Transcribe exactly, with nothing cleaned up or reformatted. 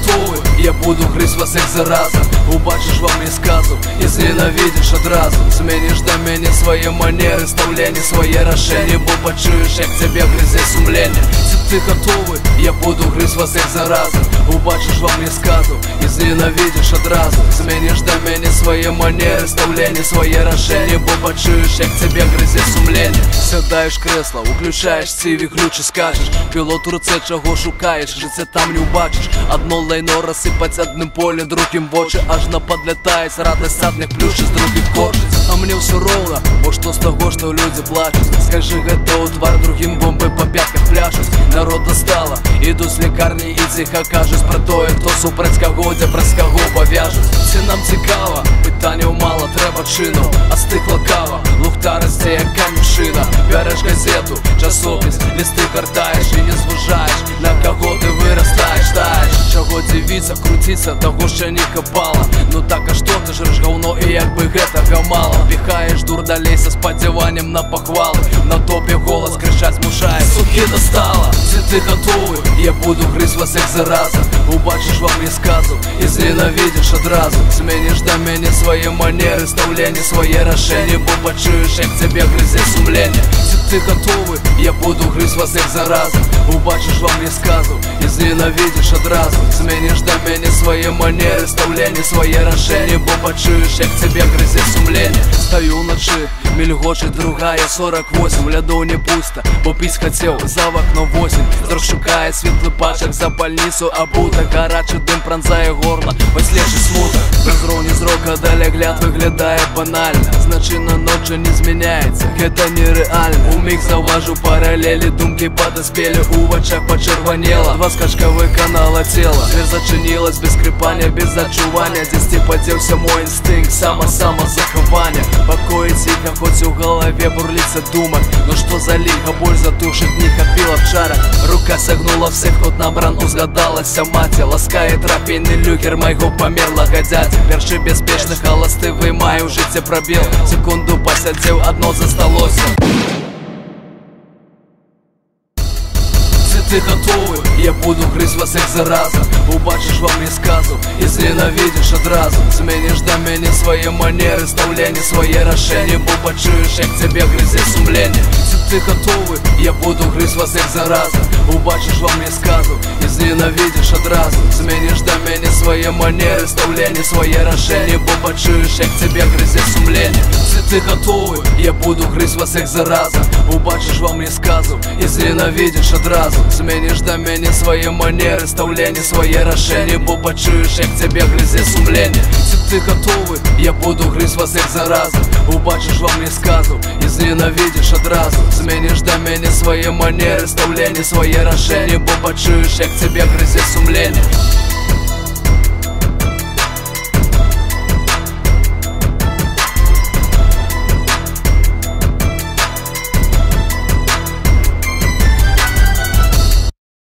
готові, я буду гризть вас як зараза. Убачиш вам не сказу і зненавидиш одразу. Змениш до мене свої манери, ставлення, своє рішення, бо почуєш, як тебе гризе сумлення. Ти готовий, я буду гризть вас як зараза. Убачиш вам не сказу і зненавидиш одразу. Змениш до мене свої манери, ставлення, своє рішення, бо почуєш, як тебе гризе сумлення. Сідаєш в кресло, включаєш циві ключі, скажеш пілот у руце, чого шукаєш, життя там не убачиш. Одно лайно розсипать одним полем, другим в очі, аж наподлетає радость одних плюшек, з других корчить. А мне все ровно, бо что с того, что люди плачут. Скажи это тварь, другим бомби по пятках пляшут. Народ достало, иду с лекарні і тихо кажуть про тое, хто супроть кого, де прess кого пов'яжуть. Все нам цікаво, питання мало, треба чину. А стихла кава, лухта росте як камішина. Береш газету, часопис, листи картаєш і не зважаєш, на кого ти виростаєш, таєш. Чого дивіться, крутиться, того ще не копала. Ну так, а що ти жреш говно і якби гэтага мало. Пихаєш дурдалей со сподіванням на похвали. На топі голос кричать змушає, суки достала. Все ти готовий, я буду гризть вас як зараза. Убачиш вам не сказу і зненавидиш одразу. Змениш до мене свої манери, ставлення, своє рішення, бо почуєш, як тебе гризе сумлення. Все ти готовий, я буду гризть вас як зараза. Убачиш вам не сказу і зненавидиш одразу. Змениш до мене свої манери, ставлення, своє рішення, бо почуєш, як тебе гризе сумлення. Стою вночі, мільгочить другая сорок восемь. Ляду не пусто, бо пісь хотів, за окно восемь. Вдруг шукає світлий пачок за больницю, а будто гарячий дим пронзає горло, послідчий смуток. Безровні зрока, далі гляд виглядає банально. Значення ночі не зміняється, це нереально. Умиг заважу паралелі, думки подоспели, у очах почервонело. Два скачкових канала тіла, дверь зачинилась без скрипання, без зачування. Здесь ти подівся мой інстинкт, само-самозаховання. Покоїть тихо, хоть у голове бурлится думать. Но что за лиха, боль затушит, не копила в чарах. Рука согнула всех, ход набран, узгадалася мать. Ласкає трофейний люкер моего померла годять. Перши безпечных, холостивый май уже те пробил. Секунду посидел, одно засталося. Ти готовий, я буду гризть вас як зараза. Убачиш вам не сказу і зненавидиш одразу. Змениш до мене свої манери, ставлення, своє рішення, бо почуєш, як тебе гризе сумлення. Ти готовий, я буду гризть вас як зараза. Убачиш вам не сказу і зненавидиш одразу. Змениш до мене свої манери, ставлення, своє рішення, бо почуєш, як тебе гризе сумлення. Ти готовий, я буду гризть вас як зараза. Убачиш вам не сказу і зненавидиш одразу. Змениш до мене свої манери, ставлення, своє рішення, бо почуєш, як тебе гризе сумлення. Ти готовий, я буду гризть вас як зараза. Убачиш вам не сказу і зненавидиш одразу. Змениш до мене свої манери, ставлення, своє рішення, бо почуєш, як тебе гризе сумлення.